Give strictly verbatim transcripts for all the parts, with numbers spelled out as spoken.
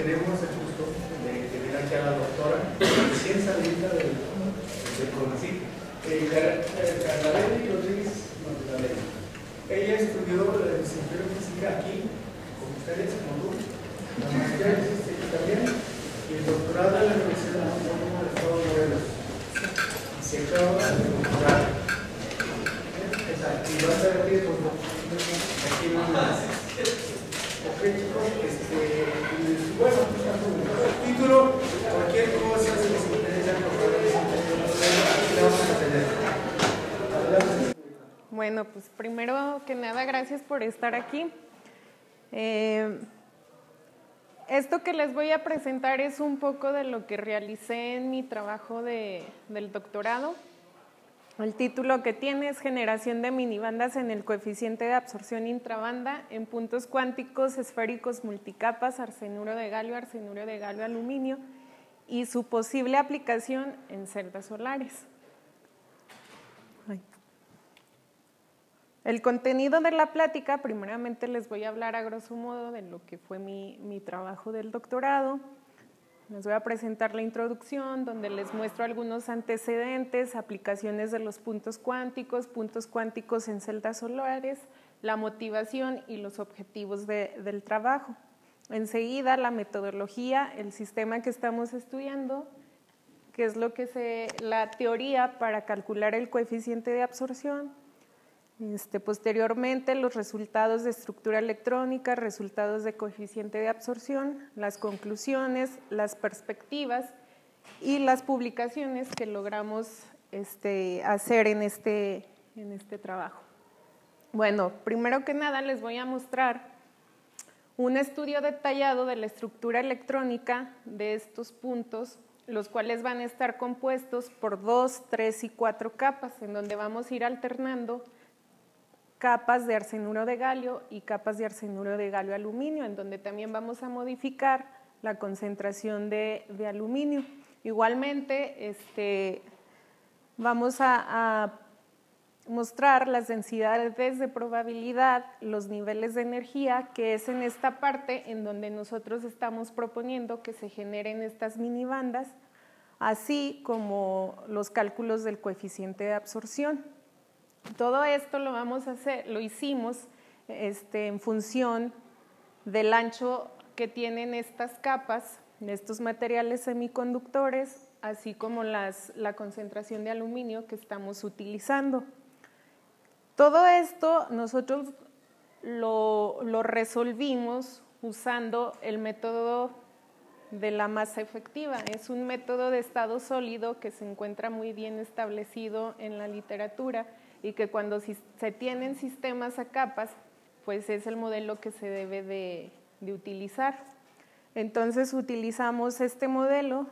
tenemos el gusto de tener aquí a la doctora, recién salida del, del CONACYT, eh, Carla Rodríguez Magdalena. Ella estudió la licenciatura en física aquí, con ustedes, como tú, la maestría en física también, y el doctorado en la Universidad Autónoma del Estado de Morelos. Y se acaba de doctorar. Exacto, y va a estar aquí, aquí no más. Ok, chicos, este, bueno, el título, cualquier cosa, si les interesa, por favor, le vamos a atender. Adelante. Bueno, pues primero que nada, gracias por estar aquí. Eh, esto que les voy a presentar es un poco de lo que realicé en mi trabajo de, del doctorado. El título que tiene es Generación de minibandas en el coeficiente de absorción intrabanda en puntos cuánticos esféricos multicapas, arsenuro de galio, arsenuro de galio, aluminio y su posible aplicación en celdas solares. Ay. El contenido de la plática, primeramente les voy a hablar a grosso modo de lo que fue mi, mi trabajo del doctorado. Les voy a presentar la introducción, donde les muestro algunos antecedentes, aplicaciones de los puntos cuánticos, puntos cuánticos en celdas solares, la motivación y los objetivos de, del trabajo. Enseguida, la metodología, el sistema que estamos estudiando, que es lo que se, la teoría para calcular el coeficiente de absorción. Este, posteriormente, los resultados de estructura electrónica, resultados de coeficiente de absorción, las conclusiones, las perspectivas y las publicaciones que logramos este, hacer en este, en este trabajo. Bueno, primero que nada les voy a mostrar un estudio detallado de la estructura electrónica de estos puntos, los cuales van a estar compuestos por dos, tres y cuatro capas, en donde vamos a ir alternando capas de arsenuro de galio y capas de arsenuro de galio aluminio, en donde también vamos a modificar la concentración de, de aluminio. Igualmente, este, vamos a, a mostrar las densidades de probabilidad, los niveles de energía, que es en esta parte en donde nosotros estamos proponiendo que se generen estas minibandas, así como los cálculos del coeficiente de absorción. Todo esto lo vamos a hacer, lo hicimos este, en función del ancho que tienen estas capas, de estos materiales semiconductores, así como las, la concentración de aluminio que estamos utilizando. Todo esto nosotros lo, lo resolvimos usando el método de la masa efectiva. Es un método de estado sólido que se encuentra muy bien establecido en la literatura y que cuando se tienen sistemas a capas, pues es el modelo que se debe de, de utilizar. Entonces utilizamos este modelo,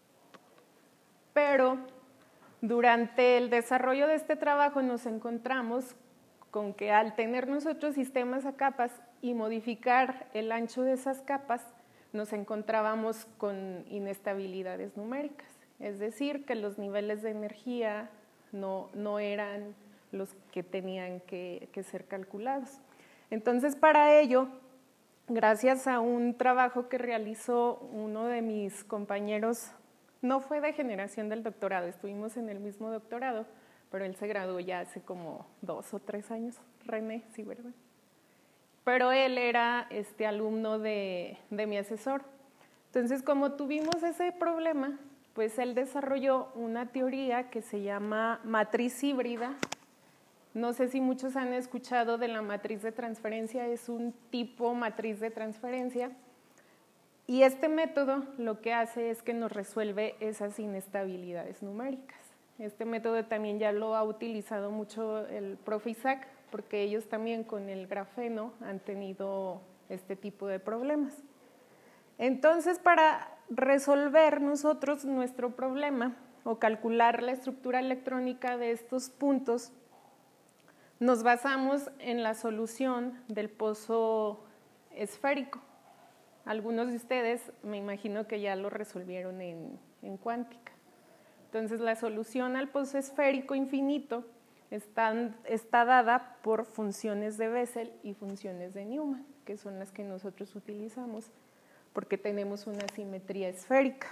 pero durante el desarrollo de este trabajo nos encontramos con que al tener nosotros sistemas a capas y modificar el ancho de esas capas, nos encontrábamos con inestabilidades numéricas, es decir, que los niveles de energía no, no eran los que tenían que, que ser calculados. Entonces, para ello, gracias a un trabajo que realizó uno de mis compañeros, no fue de generación del doctorado, estuvimos en el mismo doctorado, pero él se graduó ya hace como dos o tres años, René, sí, ¿verdad? Pero él era este, alumno de, de mi asesor. Entonces, como tuvimos ese problema, pues él desarrolló una teoría que se llama matriz híbrida. No sé si muchos han escuchado de la matriz de transferencia, es un tipo matriz de transferencia. Y este método lo que hace es que nos resuelve esas inestabilidades numéricas. Este método también ya lo ha utilizado mucho el profe Isaac, porque ellos también con el grafeno han tenido este tipo de problemas. Entonces, para resolver nosotros nuestro problema o calcular la estructura electrónica de estos puntos, nos basamos en la solución del pozo esférico. Algunos de ustedes me imagino que ya lo resolvieron en, en cuántica. Entonces, la solución al pozo esférico infinito está, está dada por funciones de Bessel y funciones de Newman, que son las que nosotros utilizamos. porque tenemos una simetría esférica.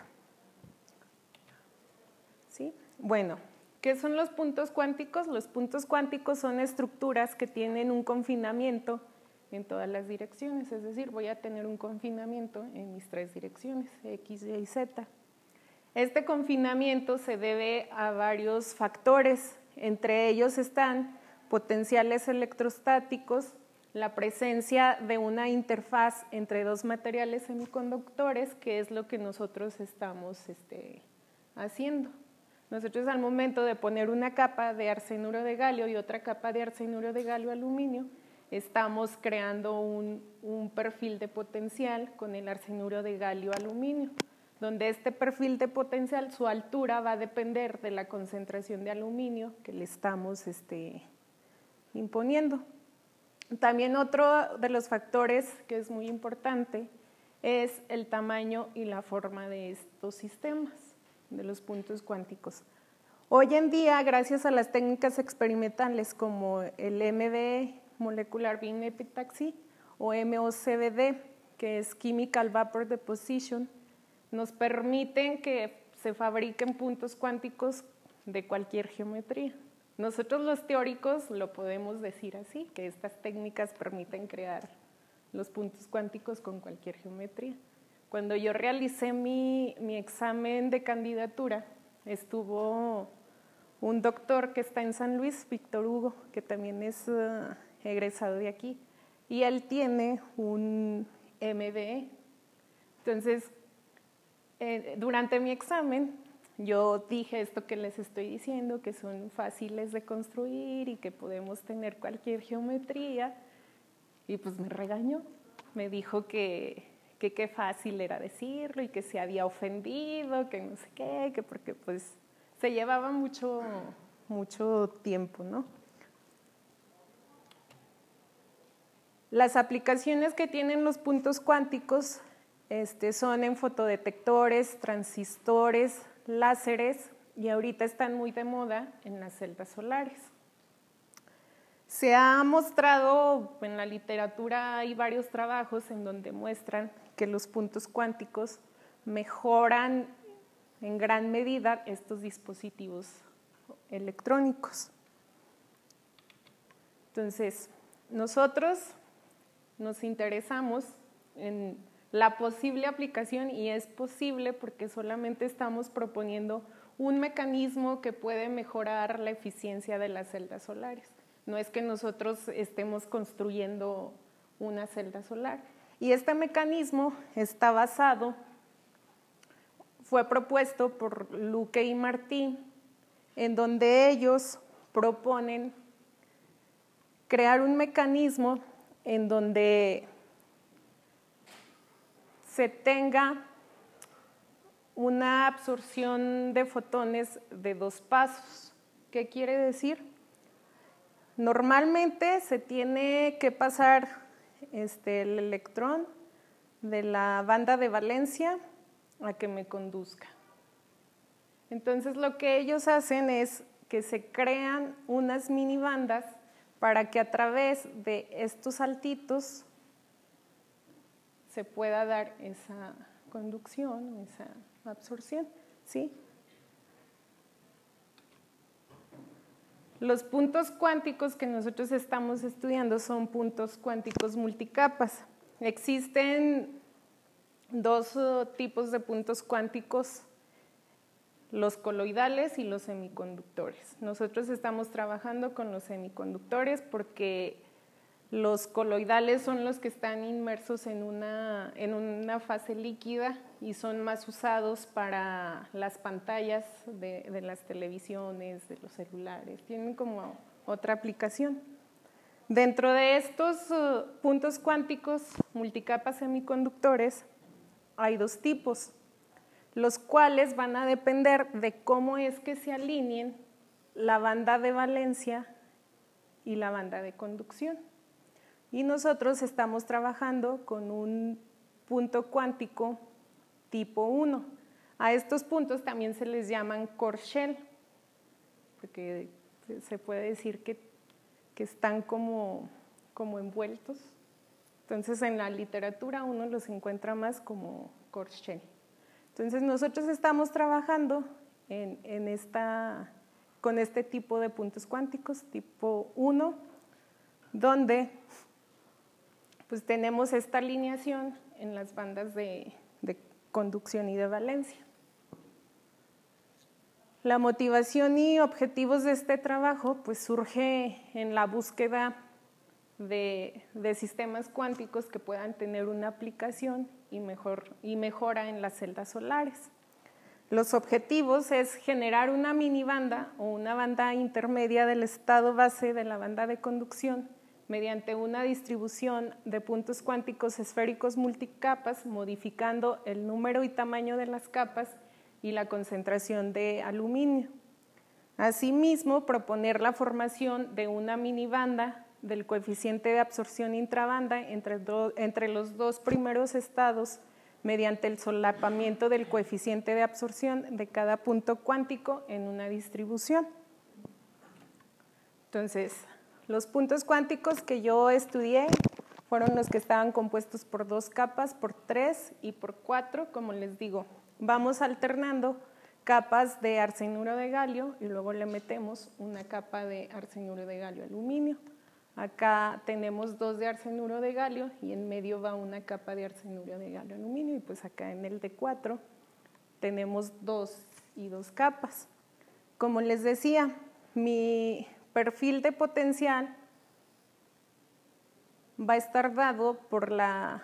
¿Sí? Bueno, ¿qué son los puntos cuánticos? Los puntos cuánticos son estructuras que tienen un confinamiento en todas las direcciones, es decir, voy a tener un confinamiento en mis tres direcciones, X, Y y Z. Este confinamiento se debe a varios factores, entre ellos están potenciales electrostáticos, la presencia de una interfaz entre dos materiales semiconductores, que es lo que nosotros estamos este, haciendo. Nosotros al momento de poner una capa de arsenuro de galio y otra capa de arsenuro de galio aluminio, estamos creando un, un perfil de potencial con el arsenuro de galio aluminio, donde este perfil de potencial, su altura va a depender de la concentración de aluminio que le estamos este, imponiendo. También otro de los factores que es muy importante es el tamaño y la forma de estos sistemas, de los puntos cuánticos. Hoy en día, gracias a las técnicas experimentales como el M B E, Molecular Beam Epitaxy, o M O C V D, que es Chemical Vapor Deposition, nos permiten que se fabriquen puntos cuánticos de cualquier geometría. Nosotros los teóricos lo podemos decir así, que estas técnicas permiten crear los puntos cuánticos con cualquier geometría. Cuando yo realicé mi, mi examen de candidatura, estuvo un doctor que está en San Luis, Víctor Hugo, que también es uh, egresado de aquí, y él tiene un M B E. Entonces, eh, durante mi examen, yo dije esto que les estoy diciendo, que son fáciles de construir y que podemos tener cualquier geometría, y pues me regañó, me dijo que que qué fácil era decirlo y que se había ofendido, que no sé qué, que porque pues se llevaba mucho, mucho tiempo, ¿no? Las aplicaciones que tienen los puntos cuánticos este, son en fotodetectores, transistores, láseres, y ahorita están muy de moda en las celdas solares. Se ha mostrado, en la literatura hay varios trabajos en donde muestran que los puntos cuánticos mejoran en gran medida estos dispositivos electrónicos. Entonces, nosotros nos interesamos en la posible aplicación, y es posible porque solamente estamos proponiendo un mecanismo que puede mejorar la eficiencia de las celdas solares. No es que nosotros estemos construyendo una celda solar. Y este mecanismo está basado, fue propuesto por Luque y Martí, en donde ellos proponen crear un mecanismo en donde se tenga una absorción de fotones de dos pasos. ¿Qué quiere decir? Normalmente se tiene que pasar este, el electrón de la banda de valencia a que me conduzca. Entonces lo que ellos hacen es que se crean unas mini bandas para que a través de estos saltitos se pueda dar esa conducción, esa absorción, ¿sí? Los puntos cuánticos que nosotros estamos estudiando son puntos cuánticos multicapas. Existen dos uh, tipos de puntos cuánticos, los coloidales y los semiconductores. Nosotros estamos trabajando con los semiconductores porque los coloidales son los que están inmersos en una, en una fase líquida y son más usados para las pantallas de, de las televisiones, de los celulares. Tienen como otra aplicación. Dentro de estos uh, puntos cuánticos multicapas semiconductores hay dos tipos, los cuales van a depender de cómo es que se alineen la banda de valencia y la banda de conducción. Y nosotros estamos trabajando con un punto cuántico tipo uno. A estos puntos también se les llaman core shell, porque se puede decir que, que están como, como envueltos. Entonces, en la literatura uno los encuentra más como Korsch-Cherry. Entonces, nosotros estamos trabajando en, en esta, con este tipo de puntos cuánticos, tipo uno, donde pues, tenemos esta alineación en las bandas de, de conducción y de valencia. La motivación y objetivos de este trabajo pues, surge en la búsqueda de, de sistemas cuánticos que puedan tener una aplicación y, mejor, y mejora en las celdas solares. Los objetivos es generar una minibanda o una banda intermedia del estado base de la banda de conducción mediante una distribución de puntos cuánticos esféricos multicapas, modificando el número y tamaño de las capas y la concentración de aluminio. Asimismo, proponer la formación de una minibanda del coeficiente de absorción intrabanda entre, do, entre los dos primeros estados mediante el solapamiento del coeficiente de absorción de cada punto cuántico en una distribución. Entonces, los puntos cuánticos que yo estudié fueron los que estaban compuestos por dos capas, por tres y por cuatro, como les digo. Vamos alternando capas de arsenuro de galio y luego le metemos una capa de arsenuro de galio aluminio. Acá tenemos dos de arsenuro de galio y en medio va una capa de arsenuro de galio aluminio y pues acá en el de cuatro tenemos dos y dos capas. Como les decía, mi perfil de potencial va a estar dado por la,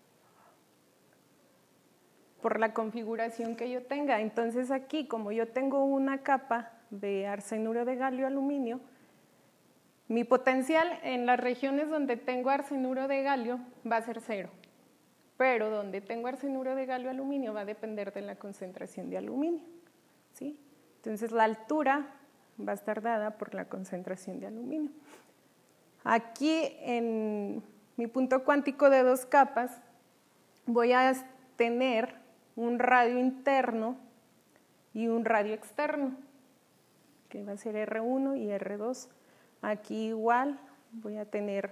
por la configuración que yo tenga. Entonces aquí, como yo tengo una capa de arsenuro de galio aluminio, mi potencial en las regiones donde tengo arsenuro de galio va a ser cero, pero donde tengo arsenuro de galio aluminio va a depender de la concentración de aluminio, ¿sí? Entonces la altura va a estar dada por la concentración de aluminio. Aquí en mi punto cuántico de dos capas voy a tener un radio interno y un radio externo, que va a ser erre uno y erre dos. Aquí igual voy a tener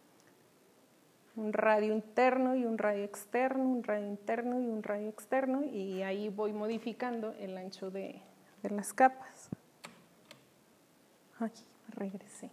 un radio interno y un radio externo, un radio interno y un radio externo, y ahí voy modificando el ancho de, de las capas. Aquí regresé.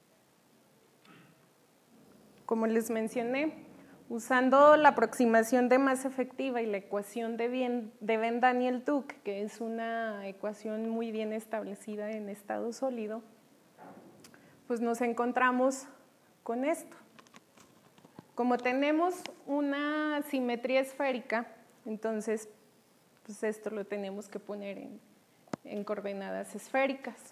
Como les mencioné, usando la aproximación de masa efectiva y la ecuación de, bien, de Venn-Daniel-Duke, que es una ecuación muy bien establecida en estado sólido, pues nos encontramos con esto. Como tenemos una simetría esférica, entonces pues esto lo tenemos que poner en, en coordenadas esféricas.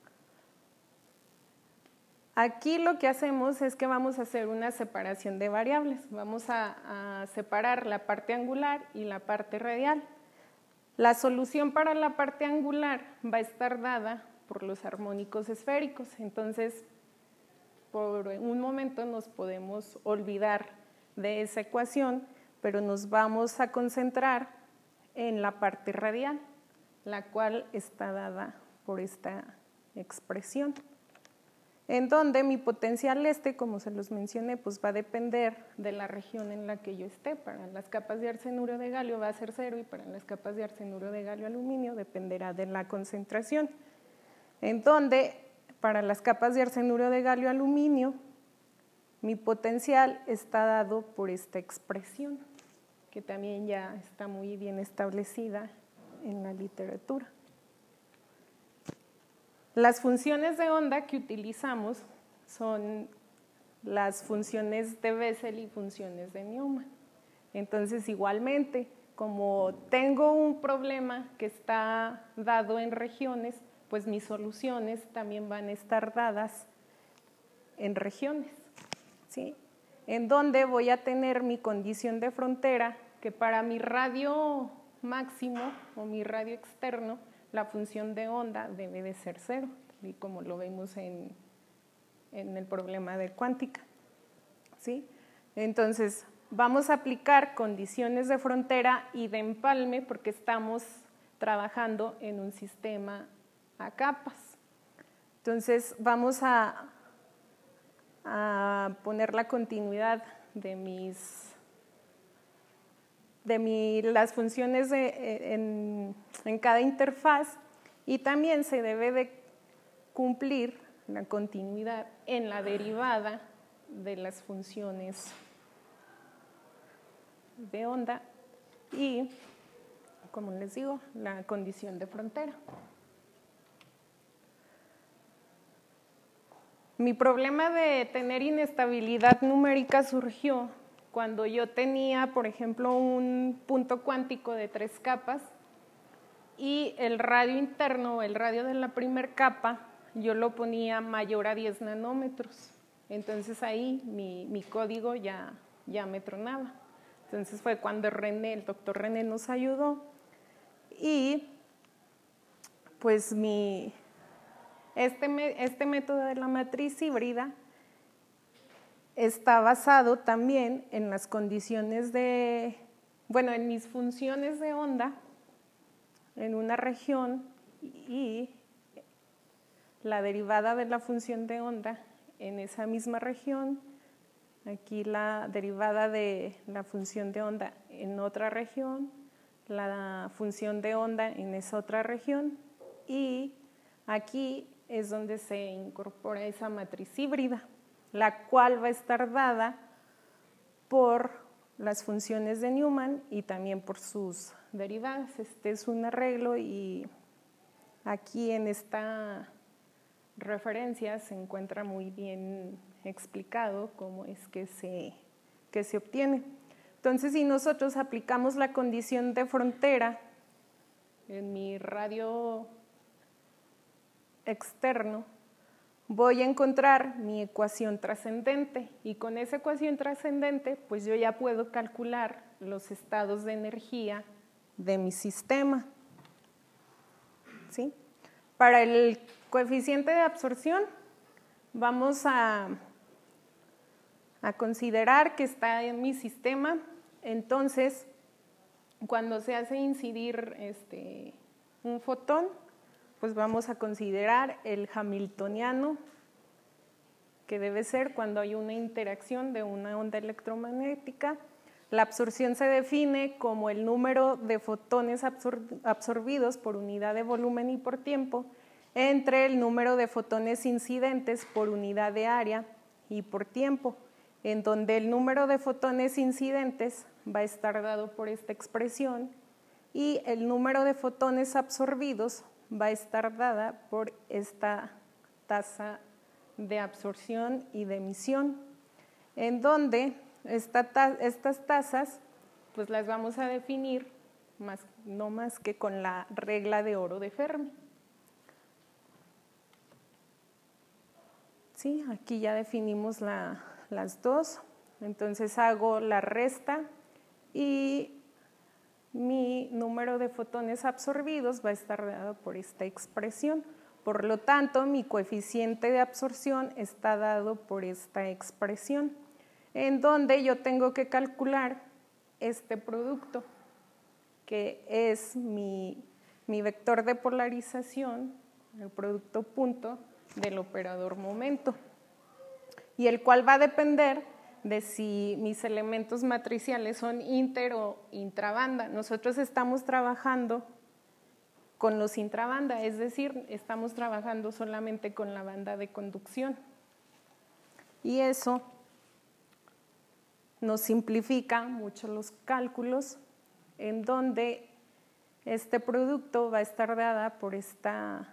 Aquí lo que hacemos es que vamos a hacer una separación de variables. Vamos a, a separar la parte angular y la parte radial. La solución para la parte angular va a estar dada por los armónicos esféricos. Entonces, por un momento nos podemos olvidar de esa ecuación, pero nos vamos a concentrar en la parte radial, la cual está dada por esta expresión, en donde mi potencial este, como se los mencioné, pues va a depender de la región en la que yo esté. Para las capas de arsenuro de galio va a ser cero y para las capas de arsenuro de galio aluminio dependerá de la concentración, en donde para las capas de arsenuro de galio aluminio mi potencial está dado por esta expresión, que también ya está muy bien establecida en la literatura. Las funciones de onda que utilizamos son las funciones de Bessel y funciones de Newman. Entonces, igualmente, como tengo un problema que está dado en regiones, pues mis soluciones también van a estar dadas en regiones, ¿sí? En donde voy a tener mi condición de frontera, que para mi radio máximo o mi radio externo, la función de onda debe de ser cero, y como lo vemos en, en el problema de cuántica, ¿sí? Entonces, vamos a aplicar condiciones de frontera y de empalme porque estamos trabajando en un sistema a capas. Entonces, vamos a, a poner la continuidad de mis de mi, las funciones de, en, en cada interfaz, y también se debe de cumplir la continuidad en la derivada de las funciones de onda y, como les digo, la condición de frontera. Mi problema de tener inestabilidad numérica surgió cuando yo tenía, por ejemplo, un punto cuántico de tres capas y el radio interno, el radio de la primera capa, yo lo ponía mayor a diez nanómetros. Entonces ahí mi, mi código ya, ya me tronaba. Entonces fue cuando René, el doctor René nos ayudó y pues mi, este, este método de la matriz híbrida está basado también en las condiciones de, bueno, en mis funciones de onda en una región y la derivada de la función de onda en esa misma región, aquí la derivada de la función de onda en otra región, la función de onda en esa otra región y aquí es donde se incorpora esa matriz híbrida, la cual va a estar dada por las funciones de Newman y también por sus derivadas. Este es un arreglo y aquí en esta referencia se encuentra muy bien explicado cómo es que se, que se obtiene. Entonces, si nosotros aplicamos la condición de frontera en mi radio externo, voy a encontrar mi ecuación trascendente y con esa ecuación trascendente pues yo ya puedo calcular los estados de energía de mi sistema. ¿Sí? Para el coeficiente de absorción vamos a, a considerar que está en mi sistema, entonces cuando se hace incidir este, un fotón, pues vamos a considerar el hamiltoniano, que debe ser cuando hay una interacción de una onda electromagnética. La absorción se define como el número de fotones absor absorbidos por unidad de volumen y por tiempo entre el número de fotones incidentes por unidad de área y por tiempo, en donde el número de fotones incidentes va a estar dado por esta expresión y el número de fotones absorbidos va a estar dada por esta tasa de absorción y de emisión, en donde esta ta estas tasas pues las vamos a definir más, no más que con la regla de oro de Fermi. Sí, aquí ya definimos la, las dos, entonces hago la resta y mi número de fotones absorbidos va a estar dado por esta expresión. Por lo tanto, mi coeficiente de absorción está dado por esta expresión, en donde yo tengo que calcular este producto, que es mi, mi vector de polarización, el producto punto del operador momento, y el cual va a depender de si mis elementos matriciales son inter o intrabanda. Nosotros estamos trabajando con los intrabanda, es decir, estamos trabajando solamente con la banda de conducción. Y eso nos simplifica mucho los cálculos, en donde este producto va a estar dada por esta,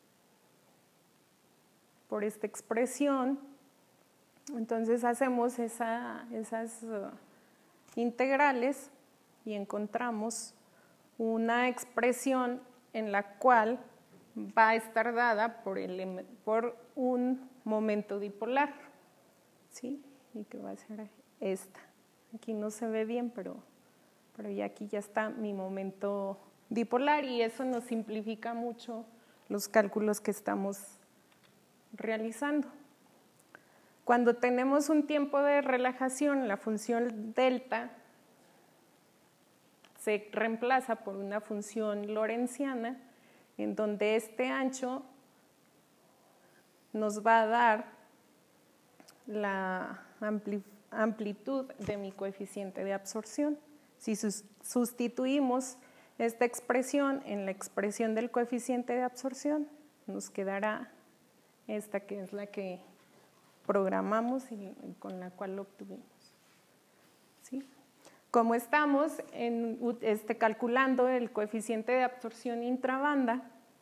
por esta expresión. Entonces hacemos esa, esas uh, integrales y encontramos una expresión en la cual va a estar dada por, el, por un momento dipolar, ¿sí? Y que va a ser esta. Aquí no se ve bien, pero, pero ya aquí ya está mi momento dipolar y eso nos simplifica mucho los cálculos que estamos realizando. Cuando tenemos un tiempo de relajación, la función delta se reemplaza por una función lorentziana, en donde este ancho nos va a dar la amplitud de mi coeficiente de absorción. Si sustituimos esta expresión en la expresión del coeficiente de absorción, nos quedará esta que es la que programamos y con la cual lo obtuvimos. ¿Sí? Como estamos en, este, calculando el coeficiente de absorción intrabanda,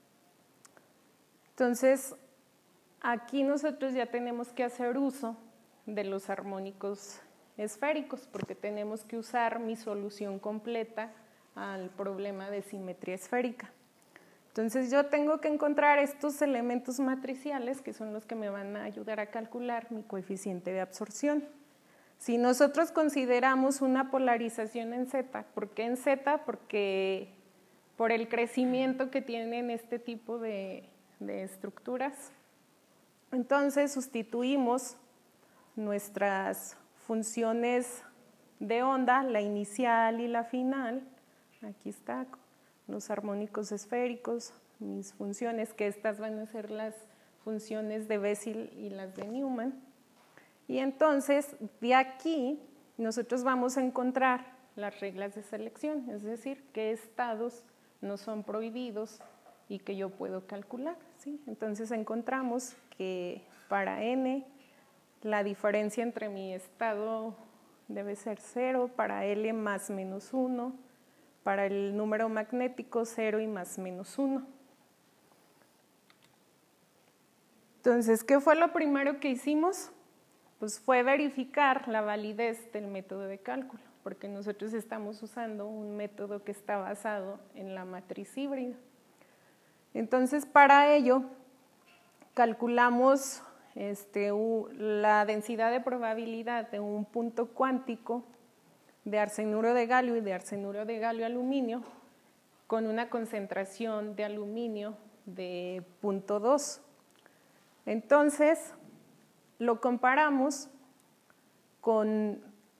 entonces aquí nosotros ya tenemos que hacer uso de los armónicos esféricos porque tenemos que usar mi solución completa al problema de simetría esférica. Entonces yo tengo que encontrar estos elementos matriciales que son los que me van a ayudar a calcular mi coeficiente de absorción. Si nosotros consideramos una polarización en Z, ¿por qué en Z? Porque por el crecimiento que tienen este tipo de, de estructuras. Entonces sustituimos nuestras funciones de onda, la inicial y la final, aquí está, los armónicos esféricos, mis funciones, que estas van a ser las funciones de Bessel y las de Newman. Y entonces, de aquí, nosotros vamos a encontrar las reglas de selección, es decir, qué estados no son prohibidos y que yo puedo calcular, ¿sí? Entonces, encontramos que para N, la diferencia entre mi estado debe ser cero, para L más menos uno, para el número magnético cero y más menos uno. Entonces, ¿qué fue lo primero que hicimos? Pues fue verificar la validez del método de cálculo, porque nosotros estamos usando un método que está basado en la matriz híbrida. Entonces, para ello, calculamos este, la densidad de probabilidad de un punto cuántico de arsenuro de galio y de arsenuro de galio aluminio con una concentración de aluminio de cero punto dos. Entonces, lo comparamos con,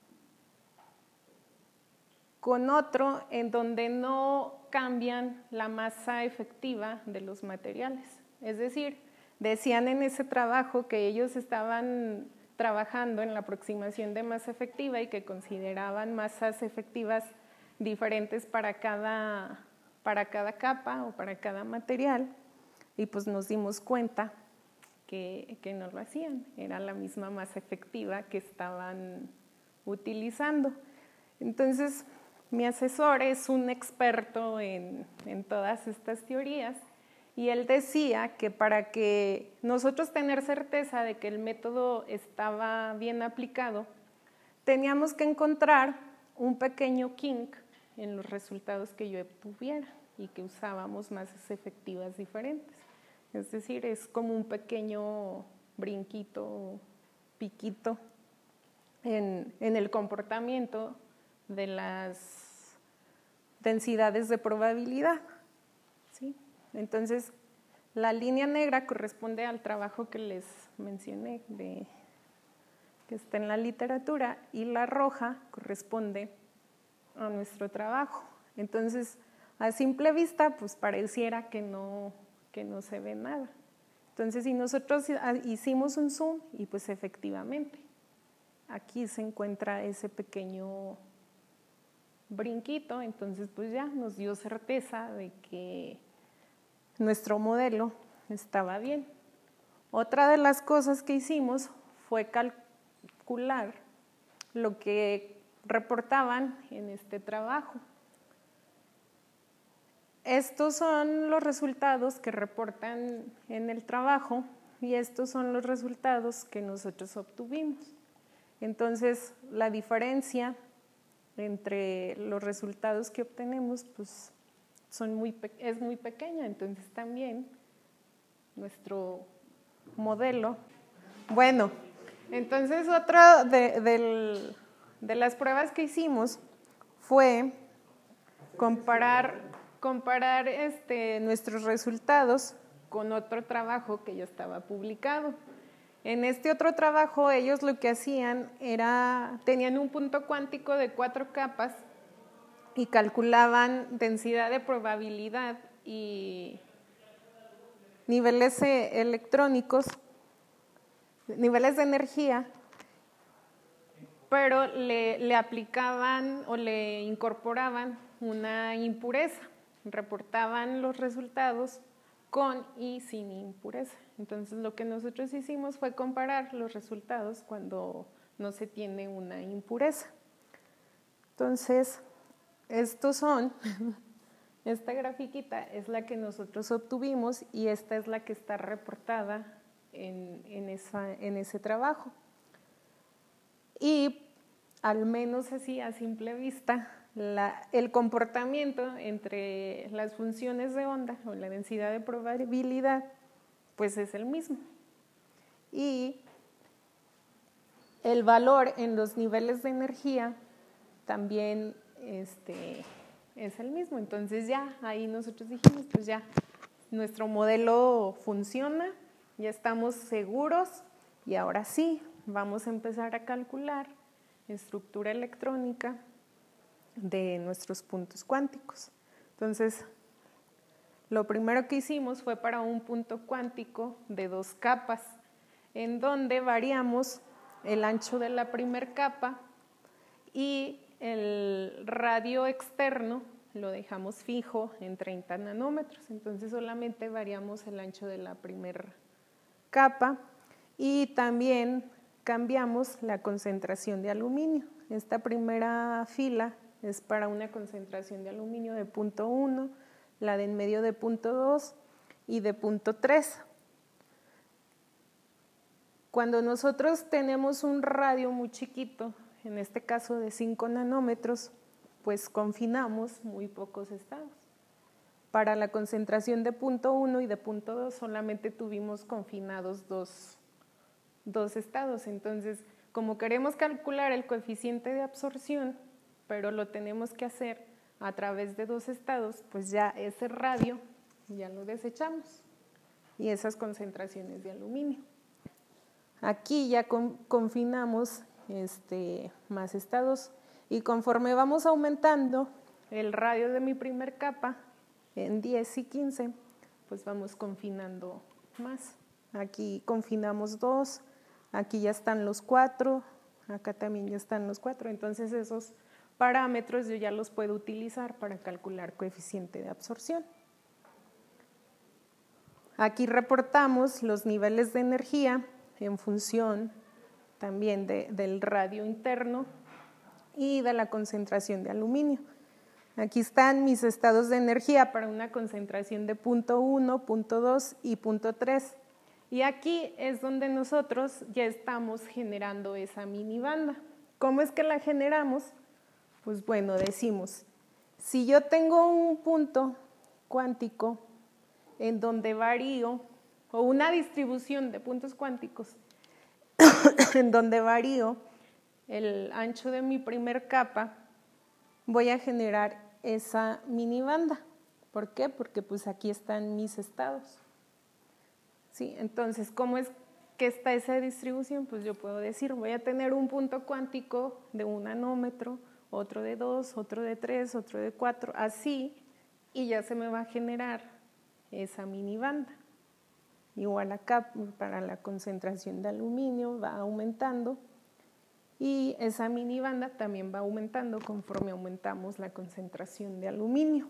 con otro en donde no cambian la masa efectiva de los materiales. Es decir, decían en ese trabajo que ellos estaban trabajando en la aproximación de masa efectiva y que consideraban masas efectivas diferentes para cada, para cada capa o para cada material, y pues nos dimos cuenta que, que no lo hacían, era la misma masa efectiva que estaban utilizando. Entonces, mi asesor es un experto en, en todas estas teorías, y él decía que para que nosotros tener certeza de que el método estaba bien aplicado, teníamos que encontrar un pequeño kink en los resultados que yo obtuviera y que usábamos masas efectivas diferentes. Es decir, es como un pequeño brinquito, piquito en, en el comportamiento de las densidades de probabilidad, ¿sí? Entonces, la línea negra corresponde al trabajo que les mencioné, de, que está en la literatura, y la roja corresponde a nuestro trabajo. Entonces, a simple vista, pues pareciera que no, que no se ve nada. Entonces, si nosotros hicimos un zoom, y pues efectivamente, aquí se encuentra ese pequeño brinquito, entonces pues ya nos dio certeza de que nuestro modelo estaba bien. Otra de las cosas que hicimos fue calcular lo que reportaban en este trabajo. Estos son los resultados que reportan en el trabajo y estos son los resultados que nosotros obtuvimos. Entonces, la diferencia entre los resultados que obtenemos, pues, son muy, es muy pequeña, entonces también nuestro modelo. Bueno, entonces otra de, de, de las pruebas que hicimos fue comparar, comparar este, nuestros resultados con otro trabajo que ya estaba publicado. En este otro trabajo ellos lo que hacían era, tenían un punto cuántico de cuatro capas y calculaban densidad de probabilidad y niveles electrónicos, niveles de energía, pero le, le aplicaban o le incorporaban una impureza, reportaban los resultados con y sin impureza. Entonces lo que nosotros hicimos fue comparar los resultados cuando no se tiene una impureza. Entonces, estos son, esta grafiquita es la que nosotros obtuvimos y esta es la que está reportada en, en, esa, en ese trabajo. Y al menos así a simple vista, la, el comportamiento entre las funciones de onda o la densidad de probabilidad pues es el mismo. Y el valor en los niveles de energía también este, es el mismo. Entonces ya ahí nosotros dijimos, pues ya nuestro modelo funciona, ya estamos seguros y ahora sí vamos a empezar a calcular estructura electrónica de nuestros puntos cuánticos. Entonces, lo primero que hicimos fue para un punto cuántico de dos capas, en donde variamos el ancho de la primera capa y el radio externo lo dejamos fijo en treinta nanómetros. Entonces, solamente variamos el ancho de la primera capa y también cambiamos la concentración de aluminio. Esta primera fila es para una concentración de aluminio de punto uno, la de en medio de punto dos y de punto tres. Cuando nosotros tenemos un radio muy chiquito, en este caso de cinco nanómetros, pues confinamos muy pocos estados. Para la concentración de punto uno y de punto dos solamente tuvimos confinados dos, dos estados. Entonces, como queremos calcular el coeficiente de absorción, pero lo tenemos que hacer a través de dos estados, pues ya ese radio ya lo desechamos y esas concentraciones de aluminio. Aquí ya con, confinamos este, más estados y conforme vamos aumentando el radio de mi primer capa en diez y quince, pues vamos confinando más. Aquí confinamos dos, aquí ya están los cuatro, acá también ya están los cuatro, entonces esos parámetros yo ya los puedo utilizar para calcular coeficiente de absorción. Aquí reportamos los niveles de energía en función también de, del radio interno y de la concentración de aluminio. Aquí están mis estados de energía para una concentración de punto uno, punto dos y punto tres. Y aquí es donde nosotros ya estamos generando esa minibanda. ¿Cómo es que la generamos? Pues bueno, decimos, si yo tengo un punto cuántico en donde varío, o una distribución de puntos cuánticos en donde varío el ancho de mi primer capa, voy a generar esa minibanda. ¿Por qué? Porque pues aquí están mis estados. ¿Sí? Entonces, ¿cómo es que está esa distribución? Pues yo puedo decir, voy a tener un punto cuántico de un nanómetro, otro de dos, otro de tres, otro de cuatro, así, y ya se me va a generar esa minibanda. Igual acá para la concentración de aluminio va aumentando y esa minibanda también va aumentando conforme aumentamos la concentración de aluminio.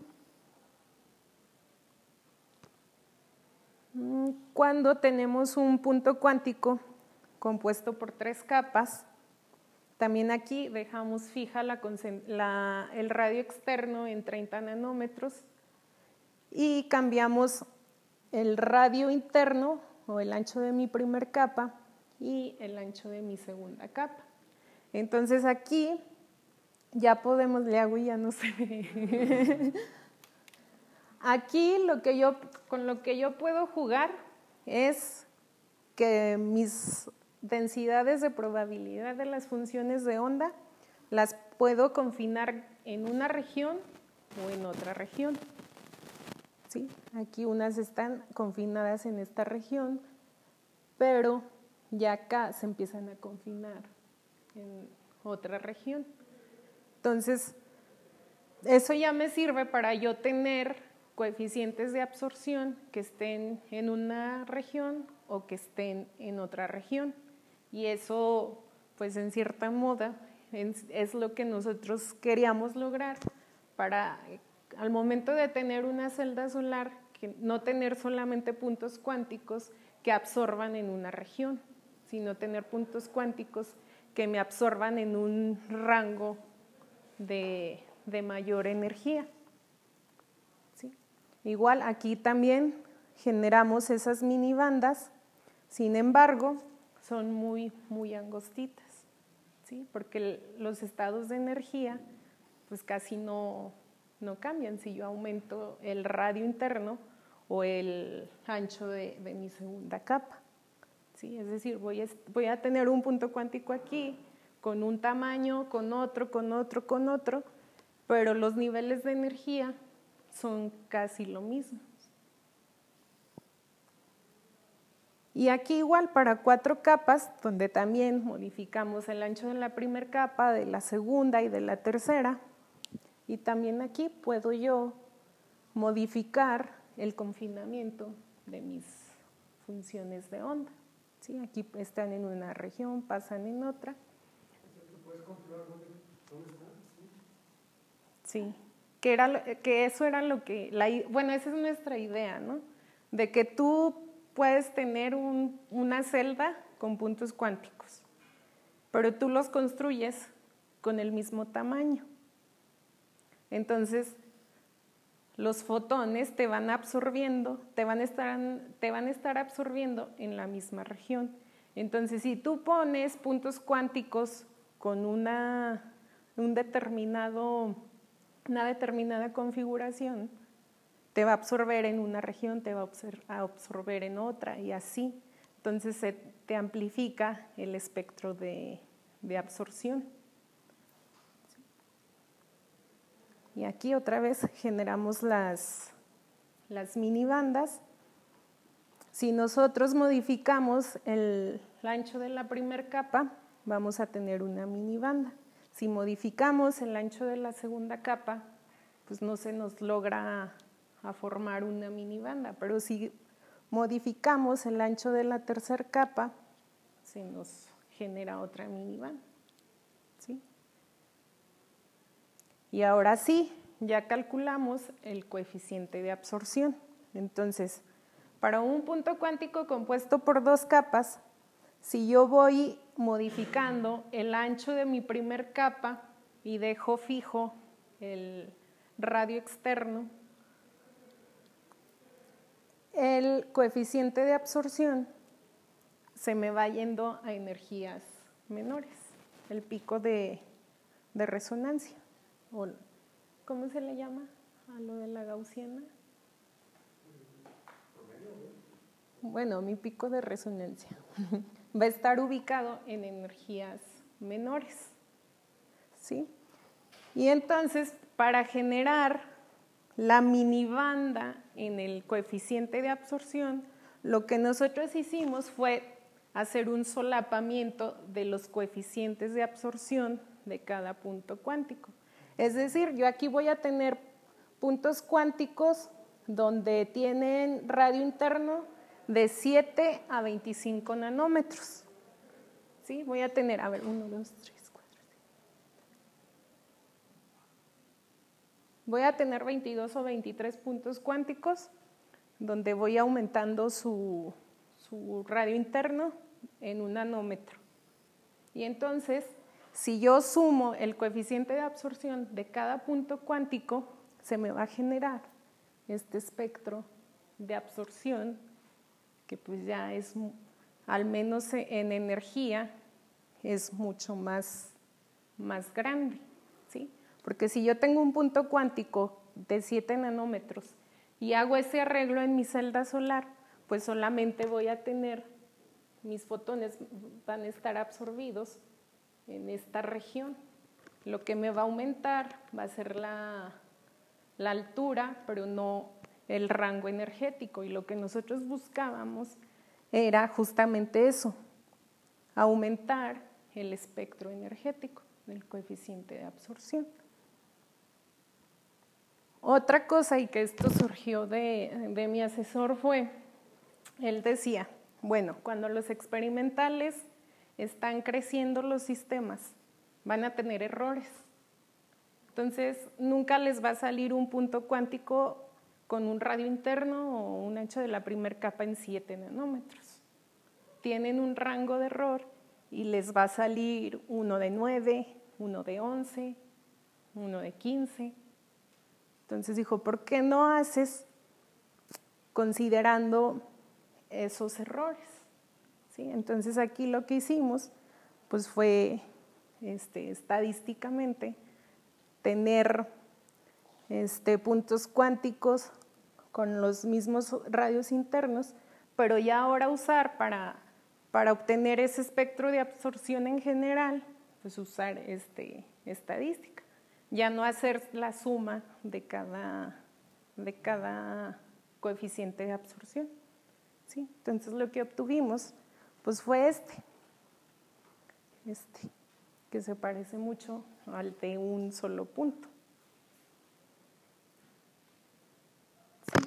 Cuando tenemos un punto cuántico compuesto por tres capas, también aquí dejamos fija la, la, el radio externo en treinta nanómetros y cambiamos el radio interno o el ancho de mi primer capa y el ancho de mi segunda capa. Entonces aquí ya podemos, le hago y ya no se ve. Aquí lo que yo, con lo que yo puedo jugar es que mis densidades de probabilidad de las funciones de onda las puedo confinar en una región o en otra región. ¿Sí? Aquí unas están confinadas en esta región, pero ya acá se empiezan a confinar en otra región. Entonces, eso ya me sirve para yo tener coeficientes de absorción que estén en una región o que estén en otra región. Y eso, pues en cierta moda, es lo que nosotros queríamos lograr para, al momento de tener una celda solar, que no tener solamente puntos cuánticos que absorban en una región, sino tener puntos cuánticos que me absorban en un rango de, de mayor energía. ¿Sí? Igual aquí también generamos esas mini bandas, sin embargo, son muy, muy angostitas, ¿sí? Porque los estados de energía pues casi no, no cambian si yo aumento el radio interno o el ancho de, de mi segunda capa. ¿Sí? Es decir, voy a, voy a tener un punto cuántico aquí con un tamaño, con otro, con otro, con otro, pero los niveles de energía son casi lo mismo. Y aquí igual para cuatro capas, donde también modificamos el ancho de la primera capa, de la segunda y de la tercera, y también aquí puedo yo modificar el confinamiento de mis funciones de onda. ¿Sí? Aquí están en una región, pasan en otra. ¿Puedes controlar dónde, dónde están? Sí, que, era, que eso era lo que, la, bueno, esa es nuestra idea, ¿no? De que tú puedes tener un, una celda con puntos cuánticos, pero tú los construyes con el mismo tamaño. Entonces, los fotones te van absorbiendo, te van a estar, te van a estar absorbiendo en la misma región. Entonces, si tú pones puntos cuánticos con una, un determinado, una determinada configuración, te va a absorber en una región, te va a absorber en otra y así. Entonces, se te amplifica el espectro de, de absorción. Y aquí otra vez generamos las, las mini bandas. Si nosotros modificamos el, el ancho de la primera capa, vamos a tener una mini banda. Si modificamos el ancho de la segunda capa, pues no se nos logra a formar una mini banda, pero si modificamos el ancho de la tercera capa, se nos genera otra mini banda. ¿Sí? Y ahora sí, ya calculamos el coeficiente de absorción. Entonces, para un punto cuántico compuesto por dos capas, si yo voy modificando el ancho de mi primer capa y dejo fijo el radio externo, el coeficiente de absorción se me va yendo a energías menores, el pico de, de resonancia. O, ¿cómo se le llama a lo de la gaussiana? Bueno, mi pico de resonancia va a estar ubicado en energías menores, ¿sí? Y entonces, para generar la minibanda en el coeficiente de absorción, lo que nosotros hicimos fue hacer un solapamiento de los coeficientes de absorción de cada punto cuántico. Es decir, yo aquí voy a tener puntos cuánticos donde tienen radio interno de siete a veinticinco nanómetros. ¿Sí? Voy a tener, a ver, uno, dos, tres, cuatro, cinco. Voy a tener veintidós o veintitrés puntos cuánticos donde voy aumentando su, su radio interno en un nanómetro. Y entonces, si yo sumo el coeficiente de absorción de cada punto cuántico, se me va a generar este espectro de absorción que pues ya es, al menos en energía, es mucho más, más grande, ¿sí? Porque si yo tengo un punto cuántico de siete nanómetros y hago ese arreglo en mi celda solar, pues solamente voy a tener, mis fotones van a estar absorbidos en esta región. Lo que me va a aumentar va a ser la, la altura, pero no el rango energético. Y lo que nosotros buscábamos era justamente eso, aumentar el espectro energético, el coeficiente de absorción. Otra cosa, y que esto surgió de, de mi asesor, fue, él decía, bueno, cuando los experimentales están creciendo los sistemas van a tener errores. Entonces, nunca les va a salir un punto cuántico con un radio interno o un ancho de la primera capa en siete nanómetros. Tienen un rango de error y les va a salir uno de nueve, uno de once, uno de quince. Entonces dijo, ¿por qué no haces considerando esos errores? ¿Sí? Entonces aquí lo que hicimos pues fue este, estadísticamente tener este, puntos cuánticos con los mismos radios internos, pero ya ahora usar para, para obtener ese espectro de absorción en general, pues usar este, estadística. Ya no hacer la suma de cada, de cada coeficiente de absorción. ¿Sí? Entonces lo que obtuvimos pues fue este, este, que se parece mucho al de un solo punto. ¿Sí?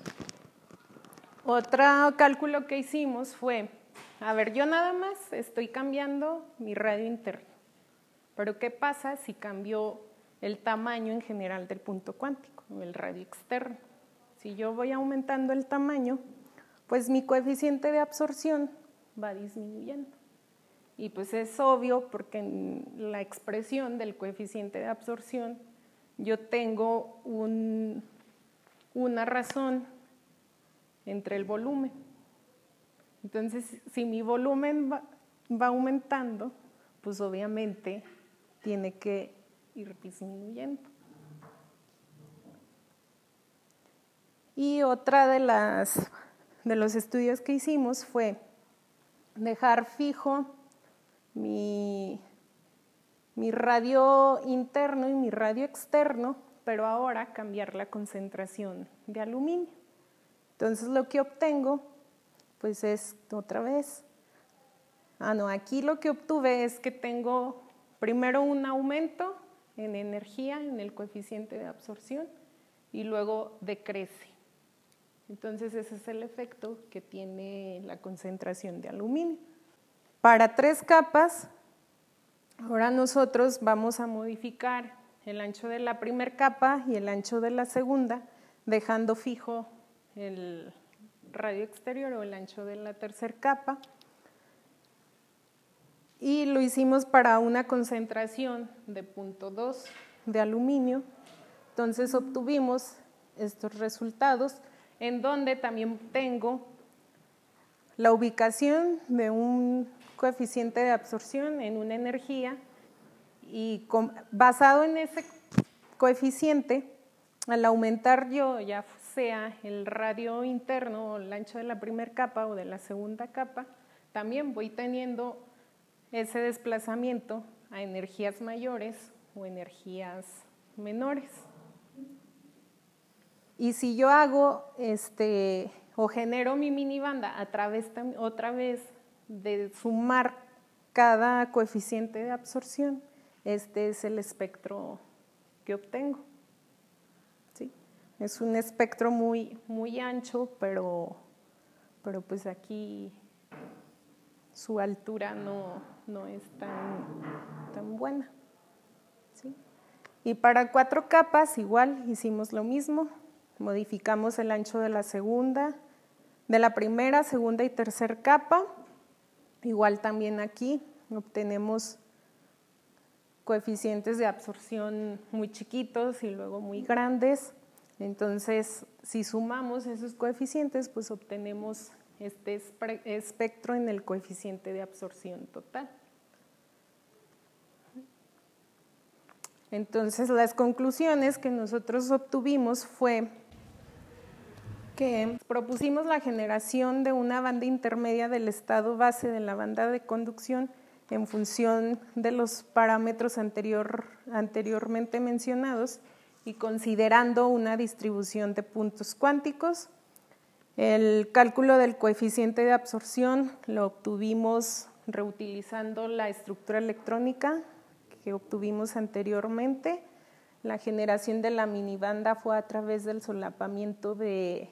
Otro cálculo que hicimos fue, a ver, yo nada más estoy cambiando mi radio interno, pero ¿qué pasa si cambio el tamaño en general del punto cuántico, el radio externo? Si yo voy aumentando el tamaño, pues mi coeficiente de absorción va disminuyendo. Y pues es obvio porque en la expresión del coeficiente de absorción yo tengo un, una razón entre el volumen. Entonces, si mi volumen va, va aumentando, pues obviamente tiene que ir disminuyendo. Y otra de las de los estudios que hicimos fue dejar fijo mi, mi radio interno y mi radio externo, pero ahora cambiar la concentración de aluminio. Entonces lo que obtengo pues es otra vez, ah no, aquí lo que obtuve es que tengo primero un aumento en energía, en el coeficiente de absorción, y luego decrece. Entonces ese es el efecto que tiene la concentración de aluminio. Para tres capas, ahora nosotros vamos a modificar el ancho de la primera capa y el ancho de la segunda, dejando fijo el radio exterior o el ancho de la tercera capa. Y lo hicimos para una concentración de cero punto dos de aluminio. Entonces obtuvimos estos resultados, en donde también tengo la ubicación de un coeficiente de absorción en una energía y con, basado en ese coeficiente, al aumentar yo ya sea el radio interno o el ancho de la primera capa o de la segunda capa, también voy teniendo ese desplazamiento a energías mayores o energías menores. Y si yo hago este, o genero mi minibanda a través otra vez de sumar cada coeficiente de absorción, este es el espectro que obtengo. ¿Sí? Es un espectro muy, muy ancho, pero, pero pues aquí su altura no, no es tan, tan buena. ¿Sí? Y para cuatro capas igual hicimos lo mismo. Modificamos el ancho de la segunda, de la primera, segunda y tercera capa. Igual también aquí obtenemos coeficientes de absorción muy chiquitos y luego muy grandes. Entonces, si sumamos esos coeficientes, pues obtenemos este espectro en el coeficiente de absorción total. Entonces, las conclusiones que nosotros obtuvimos fue que propusimos la generación de una banda intermedia del estado base de la banda de conducción en función de los parámetros anterior, anteriormente mencionados y considerando una distribución de puntos cuánticos. El cálculo del coeficiente de absorción lo obtuvimos reutilizando la estructura electrónica que obtuvimos anteriormente. La generación de la minibanda fue a través del solapamiento de,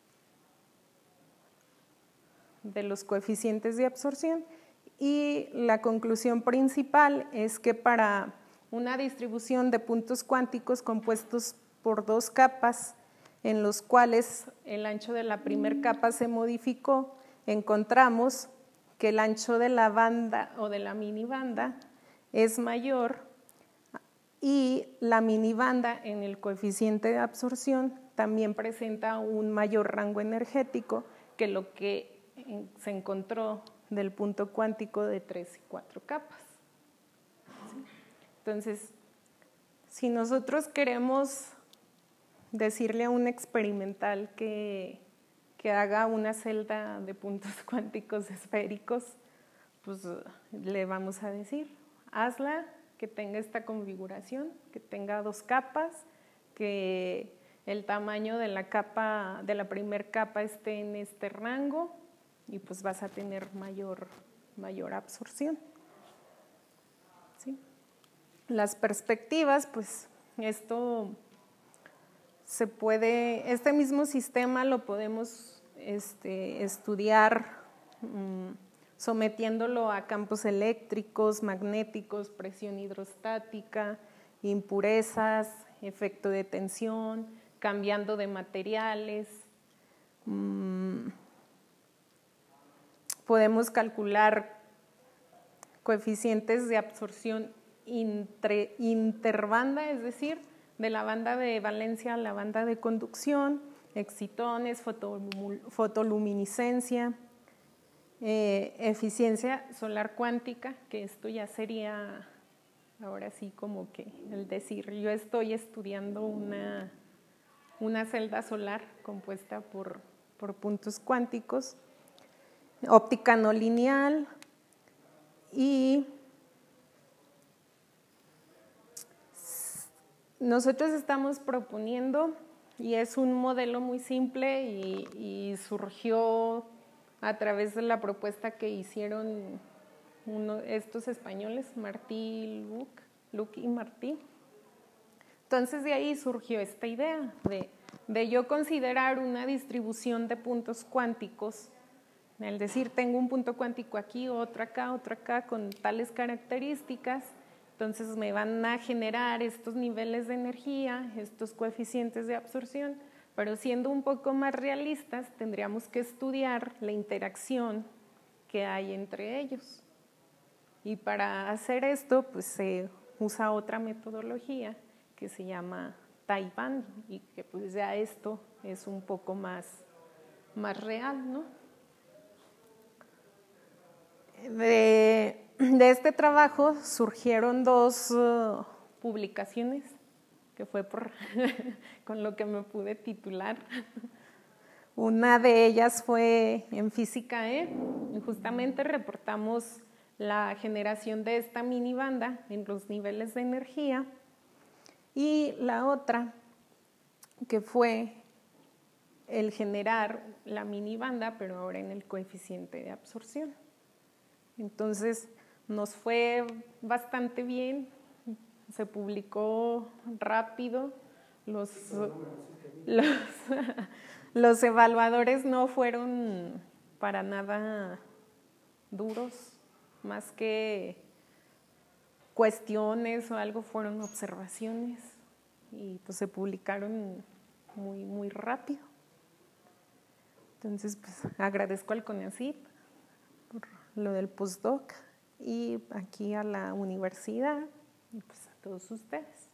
de los coeficientes de absorción y la conclusión principal es que para una distribución de puntos cuánticos compuestos por dos capas, en los cuales el ancho de la primera capa se modificó, encontramos que el ancho de la banda o de la minibanda es mayor y la minibanda en el coeficiente de absorción también presenta un mayor rango energético que lo que se encontró del punto cuántico de tres y cuatro capas. ¿Sí? Entonces, si nosotros queremos decirle a un experimental que, que haga una celda de puntos cuánticos esféricos, pues le vamos a decir, hazla, que tenga esta configuración, que tenga dos capas, que el tamaño de la capa, de la primera capa esté en este rango y pues vas a tener mayor, mayor absorción. ¿Sí? Las perspectivas, pues esto se puede, este mismo sistema lo podemos este, estudiar um, sometiéndolo a campos eléctricos, magnéticos, presión hidrostática, impurezas, efecto de tensión, cambiando de materiales. Um, podemos calcular coeficientes de absorción inter, interbanda, es decir, de la banda de valencia a la banda de conducción, excitones, fotoluminiscencia, eh, eficiencia solar cuántica, que esto ya sería ahora sí como que el decir, yo estoy estudiando una, una celda solar compuesta por, por puntos cuánticos, óptica no lineal y nosotros estamos proponiendo, y es un modelo muy simple y, y surgió a través de la propuesta que hicieron uno, estos españoles, Martí, Luc, Luc y Martí. Entonces de ahí surgió esta idea de, de yo considerar una distribución de puntos cuánticos, es decir, tengo un punto cuántico aquí, otro acá, otro acá, con tales características. Entonces me van a generar estos niveles de energía, estos coeficientes de absorción, pero siendo un poco más realistas tendríamos que estudiar la interacción que hay entre ellos. Y para hacer esto pues se usa otra metodología que se llama Time-band y que pues ya esto es un poco más, más real, ¿no? De, de este trabajo surgieron dos uh, publicaciones, que fue por, con lo que me pude titular. Una de ellas fue en Física E, y justamente reportamos la generación de esta minibanda en los niveles de energía, y la otra, que fue el generar la minibanda, pero ahora en el coeficiente de absorción. Entonces nos fue bastante bien, se publicó rápido, los, los, los evaluadores no fueron para nada duros, más que cuestiones o algo, fueron observaciones y pues se publicaron muy, muy rápido. Entonces pues agradezco al CONACYT por lo del postdoc y aquí a la universidad y pues a todos ustedes.